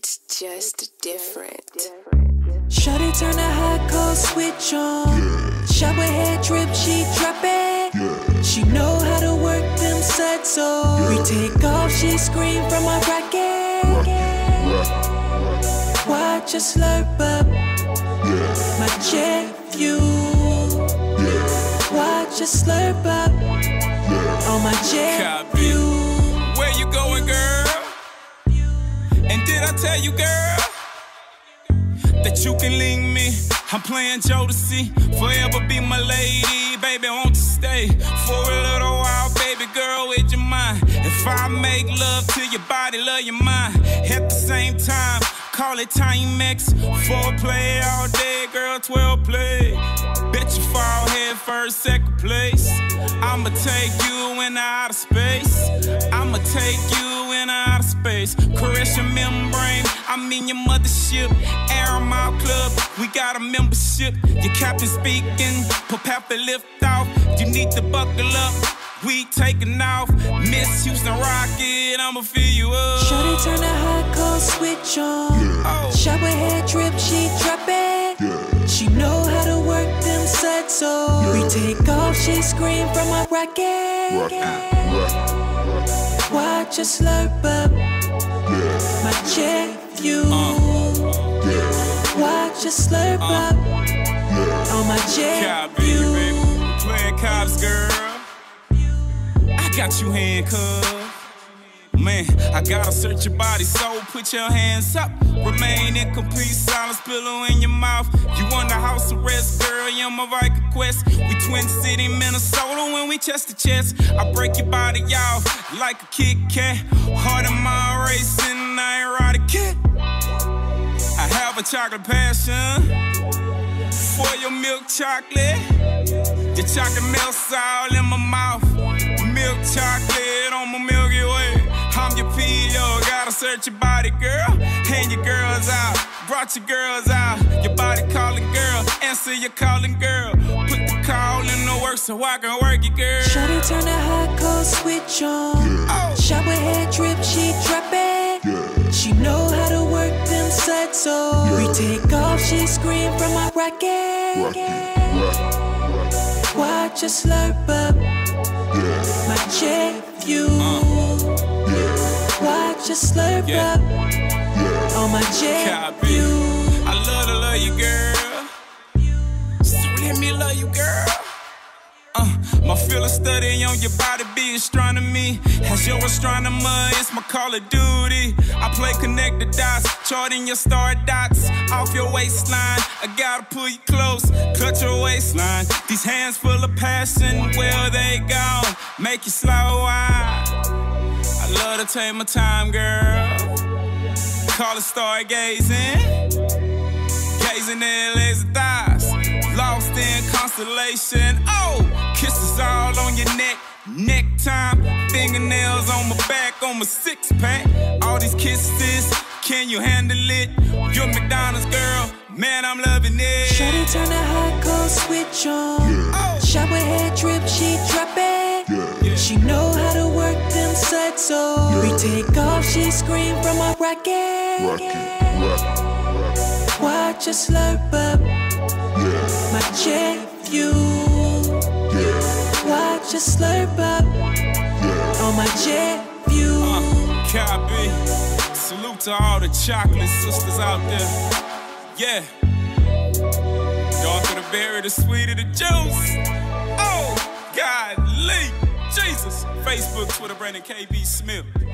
It's just different. Shawty turn the hot cold switch on. Shower head drip, she drop it. She know how to work them sets, so we take off, she scream from a racket. Watch her slurp up my jet view. Watch her slurp up on my jet view. Where you going, girl? And did I tell you, girl, that you can link me? I'm playing Jodeci, forever be my lady. Baby, won't you stay for a little while, baby girl, with your mind? If I make love to your body, love your mind at the same time, call it Timex. 4-play all day, girl, 12 play. Bet you fall head first, second place. I'ma take you in outer space. I'ma take you in outer space. Caress your membrane, I'm in your mothership. Air Mile Club, we got a membership. Your captain speaking, prepare for lift off. You need to buckle up, we taking off. Miss Houston Rocket, I'ma fill you up. Shawty turn the hot cold switch on. Shower head drip, she drop it. She know how to work them sets, so we take off, she scream from a racket. Watch her slurp up my jet view. Watch her slurp up on my jet view. Playing cops, girl, I got you handcuffed. Man, I gotta search your body, so put your hands up. Remain in complete silence, pillow in your mouth. You on the house arrest, girl, you're my Viking quest. We Twin City, Minnesota, when we chest to chest. I break your body off like a Kit Kat. Heart of my racing, I ain't ride a kid. I have a chocolate passion for your milk chocolate. Your chocolate melts all in my mouth. Milk chocolate on my Milky Way. I'm your P.O., gotta search your body, girl. And your girls out, brought your girls out. Your body calling, girl, answer your calling, girl. Put the call in the work so I can work it, girl. Shawty turn the hot cold switch on. Shower head drip, she drop it. She know how to work them sets, so we take off, she scream from a racket. Watch her slurp up my jet view. Watch her slurp up on my jet view. I love you, girl. So let me love you, girl. My feeling study on your body be astronomy. As your astronomer, it's my Call of Duty. I play connect the dots, charting your star dots off your waistline. I gotta pull you close, cut your waistline. These hands full of passion, where they gone? Make you slow wide. I love to take my time, girl. Call it stargazing. Gazing in lazy thighs. Lost in constellation. Oh, kisses all on your neck. Neck time. Fingernails on my back, on my six-pack. All these kisses, can you handle it? You're McDonald's, girl. Man, I'm loving it. Shawty turn the hot cold switch on. Shower head drip, she drop it. She know how to work them sets, so we take off, she scream from a racket. Watch her slurp up my jet view. Watch her slurp up on my jet view. Copy. Salute to all the chocolate sisters out there. Yeah. Darker the berry, the sweeter the juice. Oh, golly. Jesus. Facebook, Twitter, Brandon KB Smith.